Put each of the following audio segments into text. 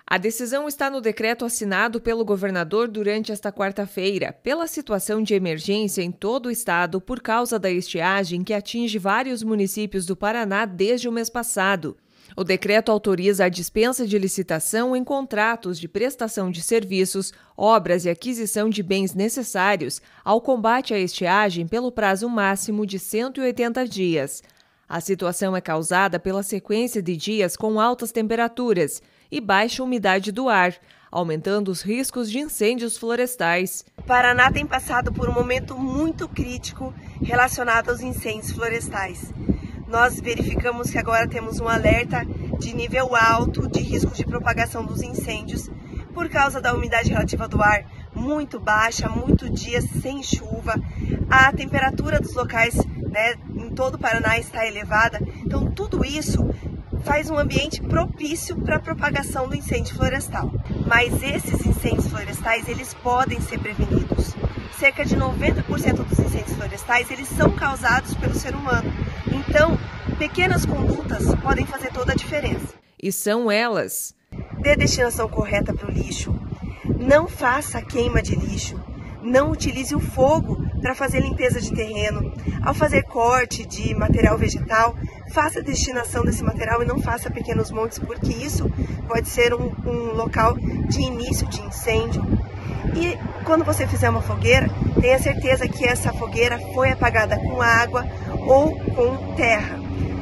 A decisão está no decreto assinado pelo governador durante esta quarta-feira, pela situação de emergência em todo o estado por causa da estiagem que atinge vários municípios do Paraná desde o mês passado. O decreto autoriza a dispensa de licitação em contratos de prestação de serviços, obras e aquisição de bens necessários ao combate à estiagem pelo prazo máximo de 180 dias. A situação é causada pela sequência de dias com altas temperaturas e baixa umidade do ar, aumentando os riscos de incêndios florestais. O Paraná tem passado por um momento muito crítico relacionado aos incêndios florestais. Nós verificamos que agora temos um alerta de nível alto de risco de propagação dos incêndios por causa da umidade relativa do ar muito baixa, muitos dias sem chuva, a temperatura dos locais, em todo o Paraná está elevada, então tudo isso faz um ambiente propício para a propagação do incêndio florestal. Mas esses incêndios florestais, eles podem ser prevenidos. Cerca de 90% dos incêndios florestais, eles são causados pelo ser humano. Então, pequenas condutas podem fazer toda a diferença. E são elas: dê destinação correta para o lixo, não faça queima de lixo, não utilize o fogo para fazer limpeza de terreno. Ao fazer corte de material vegetal, faça a destinação desse material e não faça pequenos montes, porque isso pode ser um local de início de incêndio. E quando você fizer uma fogueira, tenha certeza que essa fogueira foi apagada com água ou com terra.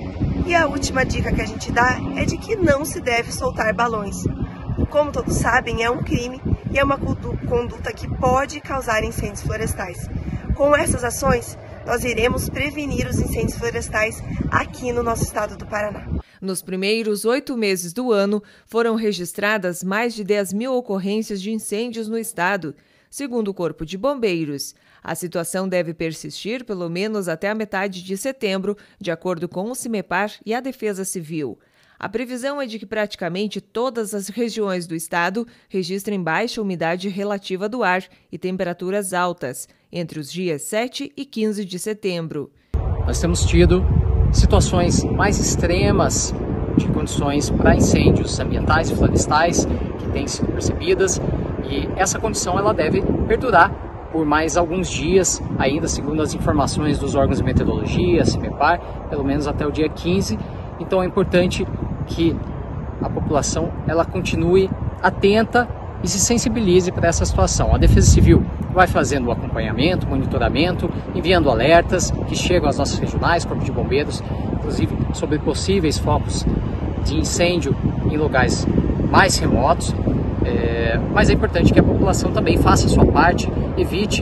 E a última dica que a gente dá é de que não se deve soltar balões. Como todos sabem, é um crime e é uma conduta que pode causar incêndios florestais. Com essas ações, nós iremos prevenir os incêndios florestais aqui no nosso estado do Paraná. Nos primeiros 8 meses do ano, foram registradas mais de 10.000 ocorrências de incêndios no estado, segundo o Corpo de Bombeiros. A situação deve persistir pelo menos até a metade de setembro, de acordo com o CIMEPAR e a Defesa Civil. A previsão é de que praticamente todas as regiões do estado registrem baixa umidade relativa do ar e temperaturas altas, entre os dias 7 e 15 de setembro. Nós temos tido situações mais extremas de condições para incêndios ambientais e florestais que têm sido percebidas, e essa condição ela deve perdurar por mais alguns dias, ainda segundo as informações dos órgãos de meteorologia, CIMEPAR, pelo menos até o dia 15. Então é importante que a população ela continue atenta e se sensibilize para essa situação. A Defesa Civil vai fazendo o acompanhamento, monitoramento, enviando alertas que chegam às nossas regionais, Corpo de Bombeiros, inclusive sobre possíveis focos de incêndio em locais mais remotos. Mas é importante que a população também faça a sua parte, evite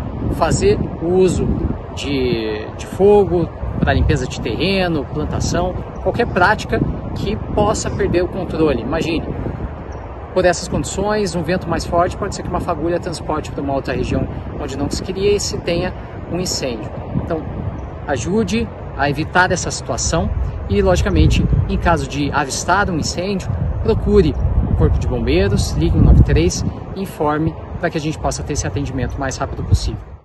fazer o uso de fogo para limpeza de terreno, plantação, qualquer prática que possa perder o controle. Imagine, por essas condições, um vento mais forte, pode ser que uma fagulha transporte para uma outra região onde não se queria e se tenha um incêndio. Então, ajude a evitar essa situação e, logicamente, em caso de avistar um incêndio, procure o Corpo de Bombeiros, ligue 193 e informe para que a gente possa ter esse atendimento o mais rápido possível.